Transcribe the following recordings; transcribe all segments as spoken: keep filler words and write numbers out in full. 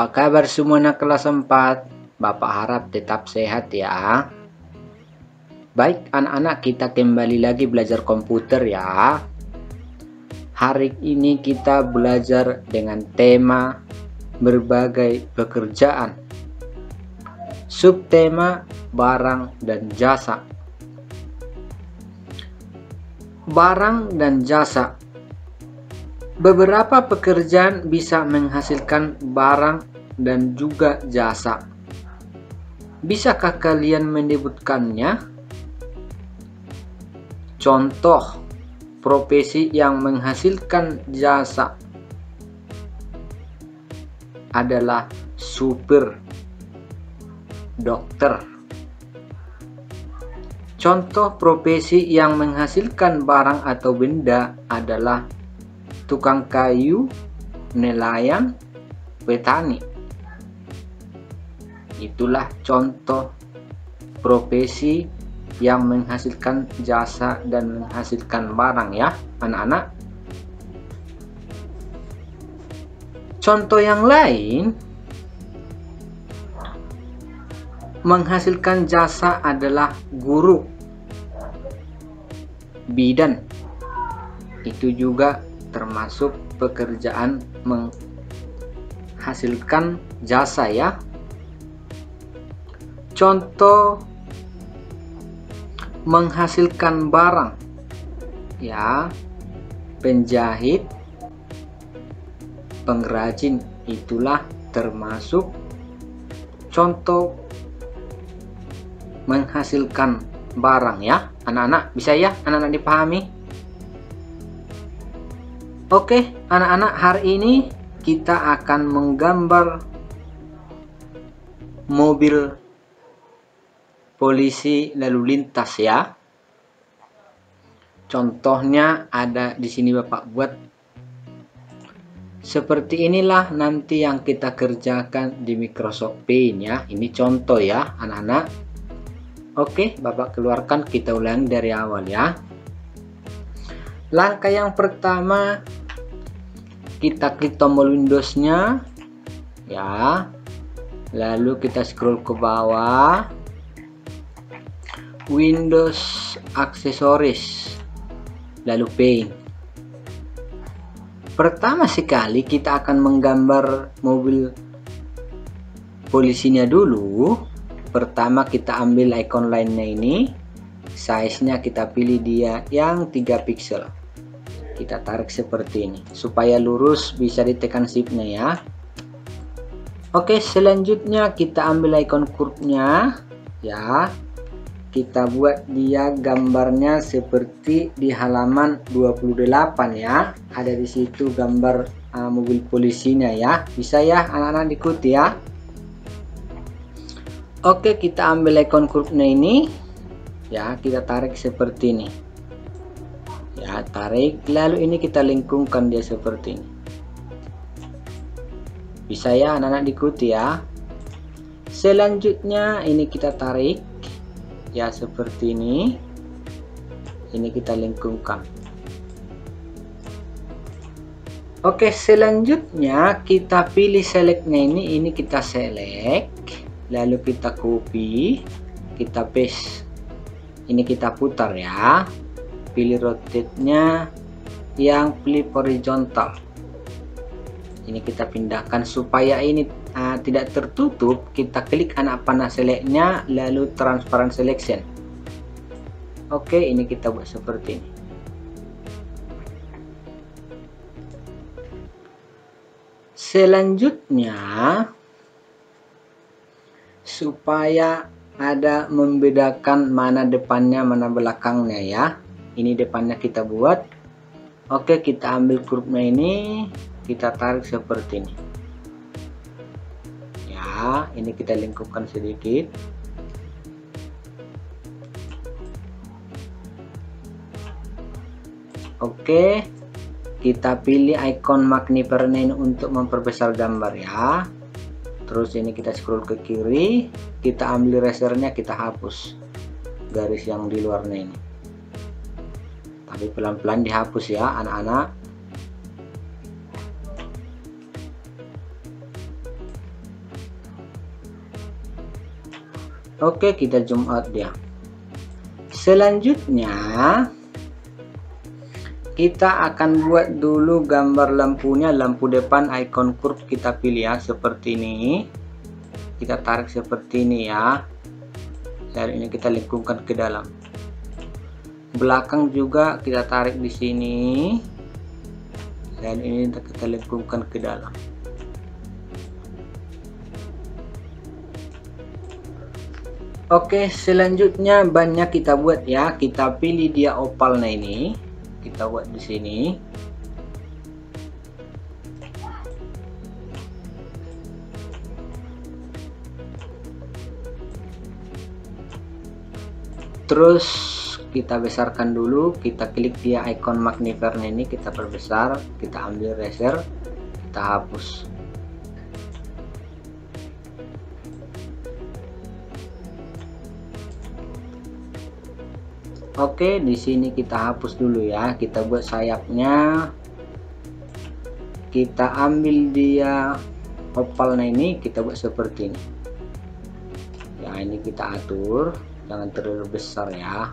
Apa kabar semua anak kelas empat? Bapak harap tetap sehat ya. Baik anak-anak, kita kembali lagi belajar komputer ya. Hari ini kita belajar dengan tema berbagai pekerjaan. Subtema barang dan jasa. Barang dan jasa. Beberapa pekerjaan bisa menghasilkan barang dan juga jasa. Bisakah kalian menyebutkannya? Contoh profesi yang menghasilkan jasa adalah supir, dokter. Contoh profesi yang menghasilkan barang atau benda adalah tukang kayu, nelayan, petani. Itulah contoh profesi yang menghasilkan jasa dan menghasilkan barang ya anak-anak. Contoh yang lain menghasilkan jasa adalah guru, bidan. Itu juga termasuk pekerjaan menghasilkan jasa ya. Contoh menghasilkan barang ya, penjahit, pengrajin. Itulah termasuk contoh menghasilkan barang ya anak-anak. Bisa ya anak-anak dipahami? Oke anak-anak, hari ini kita akan menggambar mobil polisi lalu lintas ya. Contohnya ada di sini Bapak buat. Seperti inilah nanti yang kita kerjakan di Microsoft Paint ya. Ini contoh ya anak-anak. Oke, Bapak keluarkan, kita ulangi dari awal ya. Langkah yang pertama, kita klik tombol Windows-nya ya. Lalu kita scroll ke bawah. Windows Accessories. Lalu Paint. Pertama sekali kita akan menggambar mobil polisinya dulu. Pertama kita ambil icon lainnya ini. Size-nya kita pilih dia yang tiga piksel. Kita tarik seperti ini supaya lurus, bisa ditekan shift-nya ya. Oke, selanjutnya kita ambil icon curve-nya ya. Kita buat dia gambarnya seperti di halaman dua puluh delapan ya. Ada di situ gambar uh, mobil polisinya ya. Bisa ya anak-anak diikuti ya. Oke, kita ambil icon curve-nya ini ya, kita tarik seperti ini. Ya, tarik, lalu ini kita lengkungkan dia seperti ini. Bisa ya anak-anak diikuti ya. Selanjutnya ini kita tarik ya seperti ini. Ini kita lengkungkan. Oke, selanjutnya kita pilih selectnya ini. Ini kita select, lalu kita copy, kita paste. Ini kita putar ya. Pilih rotate-nya yang flip horizontal. Ini kita pindahkan supaya ini uh, tidak tertutup. Kita klik anak panah select-nya, lalu transparent selection. Oke, ini kita buat seperti ini. Selanjutnya, supaya ada membedakan mana depannya mana belakangnya ya. Ini depannya kita buat. Oke, kita ambil curve-nya ini, kita tarik seperti ini ya. Ini kita lengkupkan sedikit. Oke, kita pilih icon magnifier ini untuk memperbesar gambar ya. Terus ini kita scroll ke kiri, kita ambil erasernya, kita hapus garis yang di luarnya ini. Tapi pelan-pelan dihapus ya anak-anak. Oke, kita zoom out dia. Selanjutnya kita akan buat dulu gambar lampunya, lampu depan icon curve kita pilih ya, seperti ini. Kita tarik seperti ini ya. Dan ini kita lengkungkan ke dalam. Belakang juga kita tarik di sini. Dan ini kita lengkungkan ke dalam. Oke, selanjutnya bannya kita buat ya. Kita pilih dia opalnya ini. Kita buat di sini. Terus kita besarkan dulu. Kita klik dia icon magnifier ini, kita perbesar. Kita ambil eraser, kita hapus. Oke, di sini kita hapus dulu ya. Kita buat sayapnya. Kita ambil dia opalnya ini, kita buat seperti ini. Ya, ini kita atur, jangan terlalu besar ya.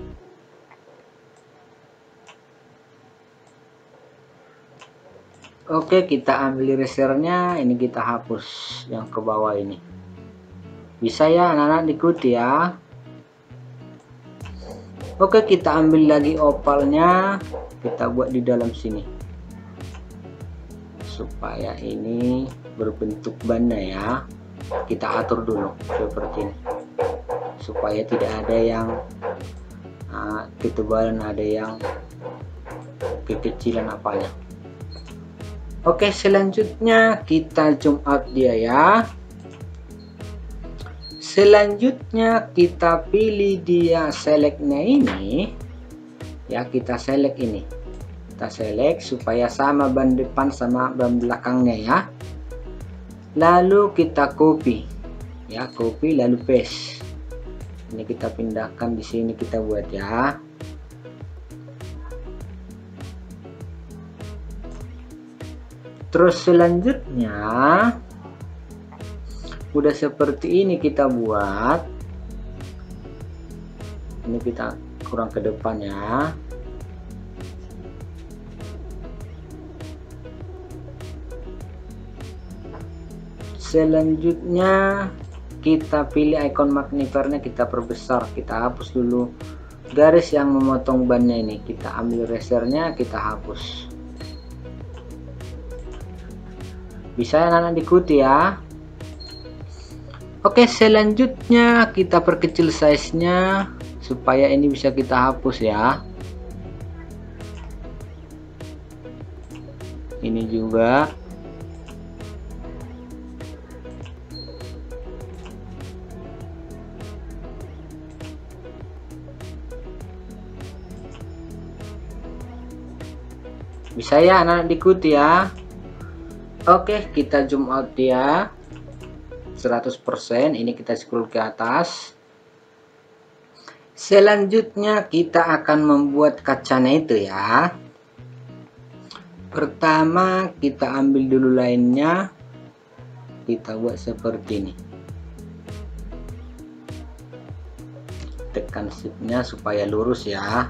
Oke, kita ambil erasernya, ini kita hapus yang ke bawah ini. Bisa ya anak-anak diikuti ya. Oke, kita ambil lagi opalnya, kita buat di dalam sini supaya ini berbentuk banda ya. Kita atur dulu seperti ini supaya tidak ada yang uh, ketebalan, ada yang kekecilan apanya. Oke, selanjutnya kita zoom out dia ya. Selanjutnya kita pilih dia selectnya ini ya, kita select ini, kita select supaya sama ban depan sama ban belakangnya ya. Lalu kita copy ya, copy lalu paste. Ini kita pindahkan di sini, kita buat ya. Terus selanjutnya udah seperti ini kita buat. Ini kita kurang ke depan ya. Selanjutnya kita pilih icon magnifiernya, kita perbesar, kita hapus dulu garis yang memotong bannya ini. Kita ambil erasernya, kita hapus. Bisa anak-anak diikuti ya. Oke, selanjutnya kita perkecil size-nya supaya ini bisa kita hapus ya. Ini juga. Bisa ya anak-anak diikuti ya. Oke, kita zoom out dia seratus persen. Ini kita scroll ke atas. Selanjutnya kita akan membuat kacanya itu ya. Pertama kita ambil dulu lainnya, kita buat seperti ini. Tekan shift-nya supaya lurus ya.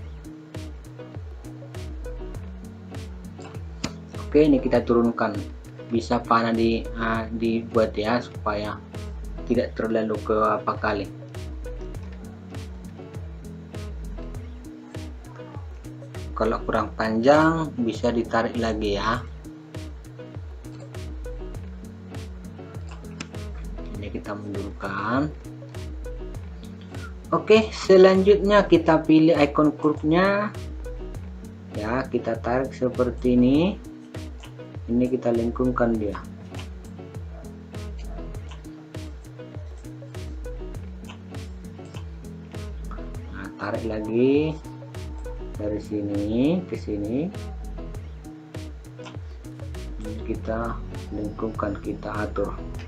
Oke, ini kita turunkan. Bisa panah di uh, dibuat ya supaya tidak terlalu ke apa kali. Kalau kurang panjang bisa ditarik lagi ya. Ini kita mundurkan. Oke, selanjutnya kita pilih icon curve-nya ya, kita tarik seperti ini. Ini kita lengkungkan dia. Nah, tarik lagi dari sini ke sini. Ini kita lengkungkan, kita atur.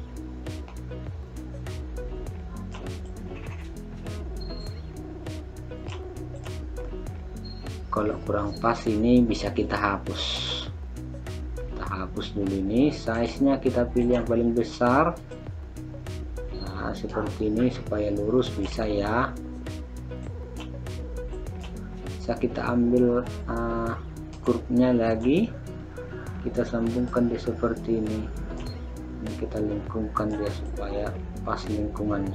Kalau kurang pas ini bisa kita hapus. Hapus dulu ini, size nya kita pilih yang paling besar. Nah, seperti ini supaya lurus bisa ya. Bisa kita ambil uh, kurvnya lagi, kita sambungkan dia seperti ini. Ini kita lingkungkan dia supaya pas lingkungannya.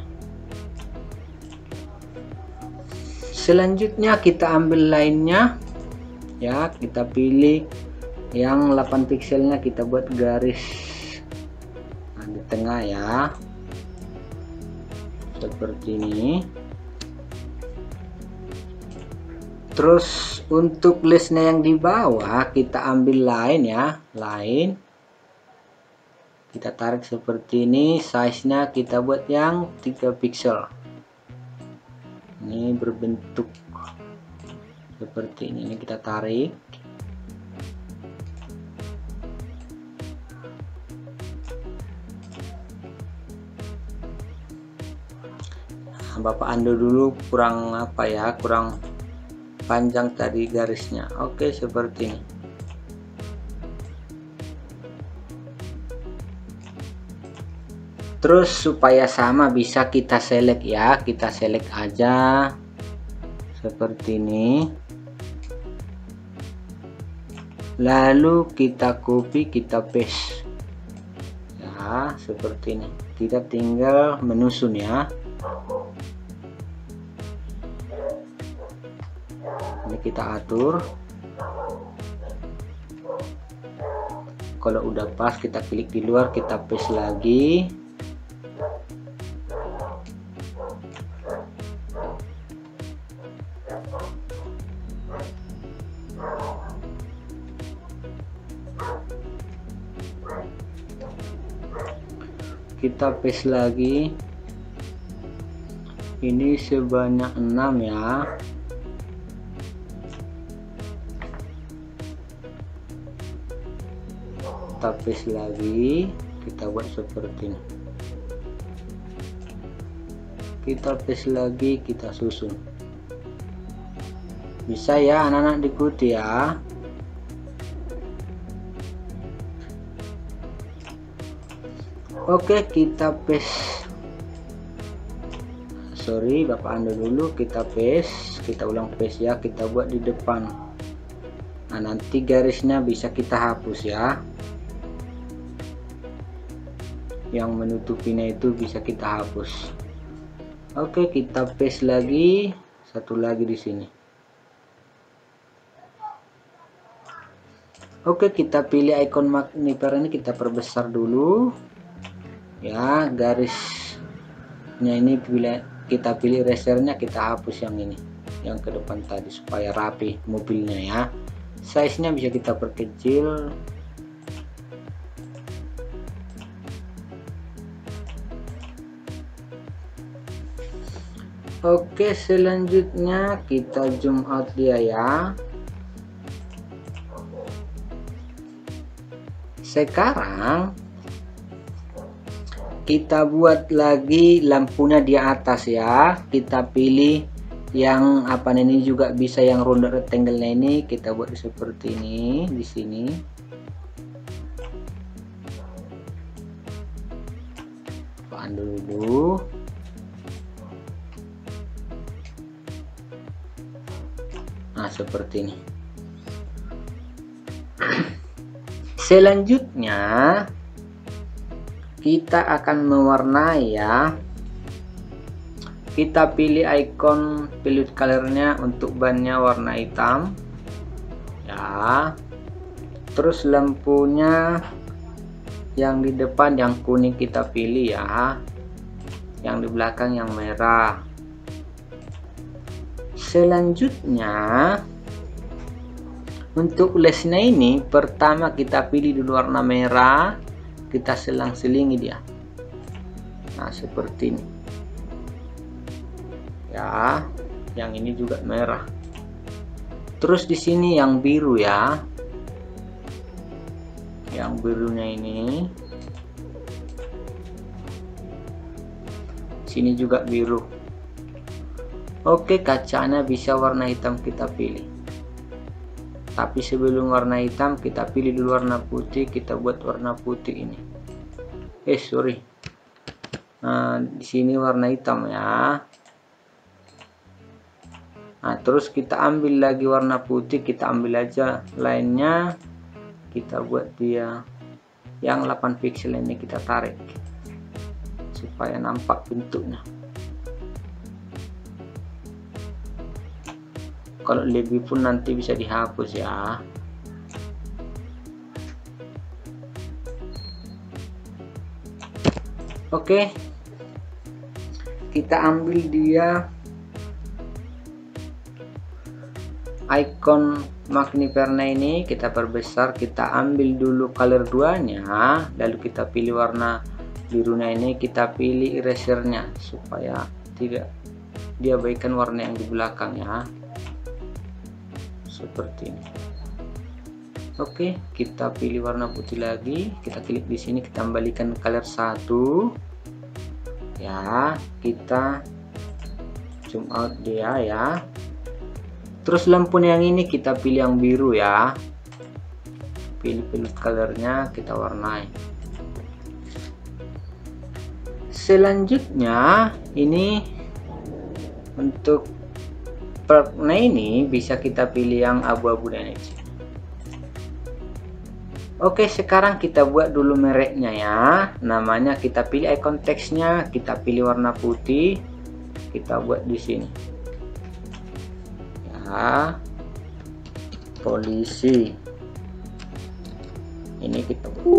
Selanjutnya kita ambil lainnya ya, kita pilih yang delapan pikselnya, kita buat garis nah, di tengah ya, seperti ini. Terus untuk listnya yang di bawah kita ambil line ya, line kita tarik seperti ini, size nya kita buat yang tiga piksel. Ini berbentuk seperti ini, ini kita tarik. Nah, Bapak ando dulu kurang apa ya, kurang panjang tadi garisnya. Oke, seperti ini. Terus supaya sama bisa kita select ya, kita select aja seperti ini. Lalu kita copy, kita paste ya, seperti ini. Kita tinggal menyusun ya. Ini kita atur. Kalau udah pas kita klik di luar, kita paste lagi. Kita paste lagi. Ini sebanyak enam ya. Kita paste lagi, kita buat seperti ini. Kita paste lagi, kita susun. Bisa ya anak-anak diikuti ya. Oke, kita paste. Sorry, Bapak ando dulu, kita paste, kita ulang paste ya, kita buat di depan. Nah, nanti garisnya bisa kita hapus ya. Yang menutupinya itu bisa kita hapus. Oke, kita paste lagi, satu lagi di sini. Oke, kita pilih icon magnifier ini, kita perbesar dulu. Ya, garisnya ini pilih, kita pilih rasternya, kita hapus yang ini, yang ke depan tadi supaya rapi mobilnya ya. Size nya bisa kita perkecil. Oke, selanjutnya kita zoom out dia ya. Sekarang kita buat lagi lampunya di atas ya. Kita pilih yang apa ini juga bisa yang ronde rectangle-nya ini, kita buat seperti ini di sini. Apaan dulu. Nah, seperti ini. Selanjutnya kita akan mewarnai ya. Kita pilih icon pilih colornya, untuk bannya warna hitam ya. Terus lampunya yang di depan yang kuning kita pilih ya, yang di belakang yang merah. Selanjutnya untuk lesnya ini, pertama kita pilih dulu warna merah, kita selang-selingi dia. Nah, seperti ini ya, yang ini juga merah. Terus di sini yang biru ya, yang birunya ini, sini juga biru. Oke, kacanya bisa warna hitam kita pilih, tapi sebelum warna hitam kita pilih dulu warna putih, kita buat warna putih ini. Eh sorry, Nah, di sini warna hitam ya. Nah, terus kita ambil lagi warna putih, kita ambil aja lainnya, kita buat dia yang delapan pixel ini, kita tarik supaya nampak bentuknya. Kalau lebih pun nanti bisa dihapus ya. Oke, kita ambil dia icon Magniverna ini, kita perbesar, kita ambil dulu color duanya, lalu kita pilih warna birunya ini, kita pilih erasernya supaya tidak diabaikan warna yang di belakang ya, seperti ini. Oke, kita pilih warna putih lagi, kita klik di sini, kita kembalikan color satu ya, kita zoom out dia ya. Terus lampu yang ini kita pilih yang biru ya, pilih-pilih colornya, kita warnai. Selanjutnya ini untuk warna ini bisa kita pilih yang abu-abu dan ini. Oke, sekarang kita buat dulu mereknya ya, namanya kita pilih icon teksnya, kita pilih warna putih, kita buat di sini. Polisi ini kita buat.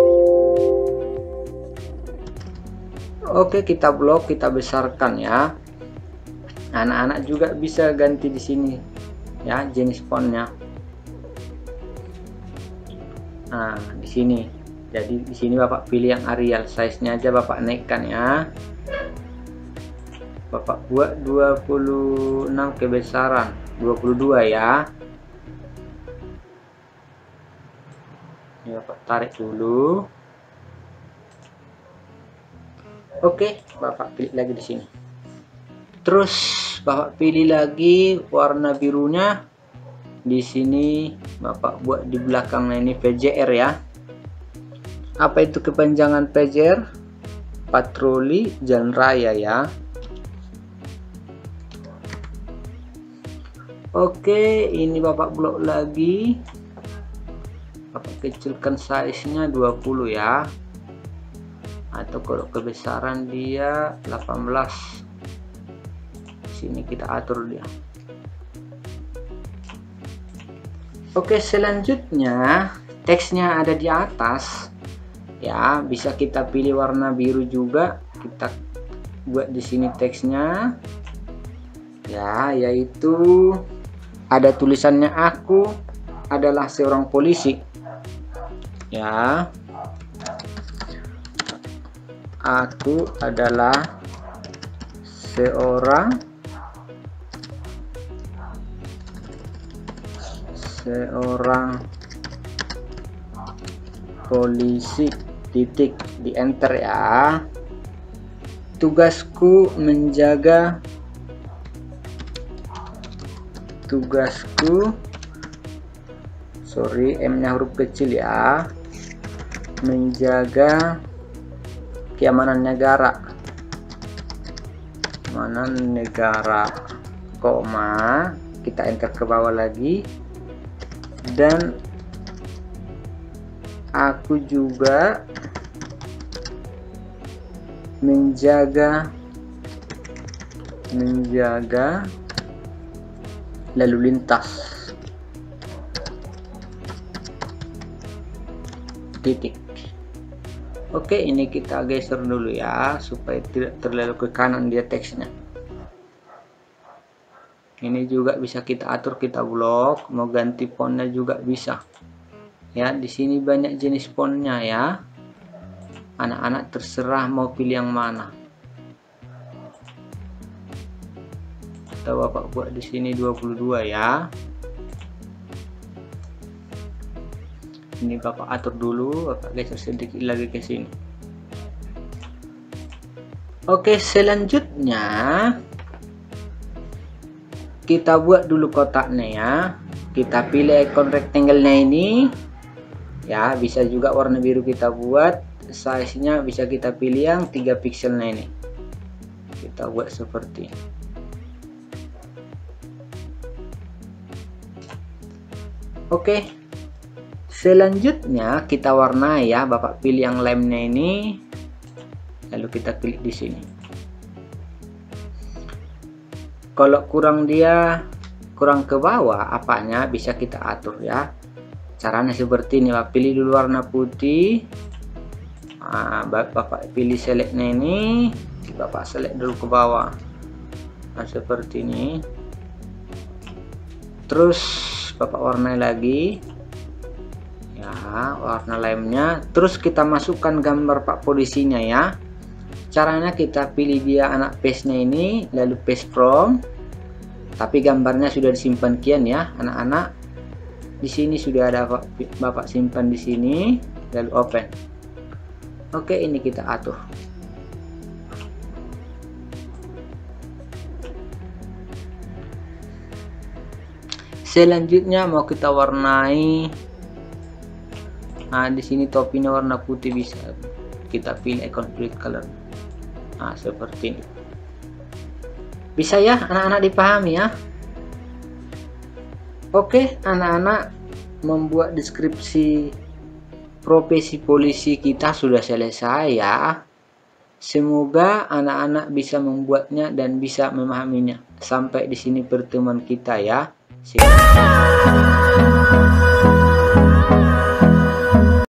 Oke, kita blok, kita besarkan ya. Anak-anak juga bisa ganti di sini ya jenis fontnya. Nah, di sini jadi di sini Bapak pilih yang Arial, size-nya aja Bapak naikkan ya. Bapak buat dua puluh enam kebesaran, dua puluh dua ya. Ini Bapak tarik dulu. Oke, Bapak pilih lagi di sini. Terus Bapak pilih lagi warna birunya. Di sini Bapak buat di belakangnya ini P J R ya. Apa itu kepanjangan P J R? Patroli Jalan Raya ya. Oke, ini Bapak blok lagi. Bapak kecilkan size-nya dua puluh ya. Atau kalau kebesaran dia delapan belas. Sini kita atur dia. Oke, selanjutnya teksnya ada di atas. Ya, bisa kita pilih warna biru juga. Kita buat di sini teksnya. Ya, yaitu ada tulisannya, aku adalah seorang polisi ya, aku adalah seorang seorang polisi, titik, di enter ya. Tugasku menjaga tugasku sorry M nya huruf kecil ya, menjaga keamanan negara, keamanan negara, koma, kita enter ke bawah lagi, dan aku juga menjaga menjaga lalu lintas, titik. Oke, ini kita geser dulu ya supaya tidak terlalu ke kanan dia teksnya. Ini juga bisa kita atur, kita blok, mau ganti fontnya juga bisa ya. Di sini banyak jenis fontnya ya, anak-anak terserah mau pilih yang mana. Kita Bapak buat di sini dua puluh dua ya. Ini Bapak atur dulu, Bapak geser sedikit lagi ke sini. Oke, selanjutnya kita buat dulu kotaknya ya. Kita pilih icon rectangle-nya ini ya, bisa juga warna biru kita buat, size-nya bisa kita pilih yang tiga pixelnya ini. kita buat seperti ini. Oke, selanjutnya kita warnai ya. Bapak pilih yang lemnya ini, lalu kita klik di sini. Kalau kurang dia kurang ke bawah apanya, bisa kita atur ya. Caranya seperti ini, Bapak pilih dulu warna putih. Nah, Bapak pilih selectnya ini, Bapak select dulu ke bawah. Nah, seperti ini. Terus Bapak warnai lagi ya, warna lemnya. Terus kita masukkan gambar Pak Polisinya ya. Caranya kita pilih dia anak paste nya ini, lalu paste from, tapi gambarnya sudah disimpan kian ya anak-anak. Di sini sudah ada Bapak simpan di sini, lalu open. Oke, ini kita atur. Selanjutnya mau kita warnai. Nah, di sini topinya warna putih, bisa kita pilih icon fluid color. Nah, seperti ini. Bisa ya anak-anak dipahami ya. Oke, anak-anak, membuat deskripsi profesi polisi kita sudah selesai ya. Semoga anak-anak bisa membuatnya dan bisa memahaminya. Sampai di sini pertemuan kita ya. See you.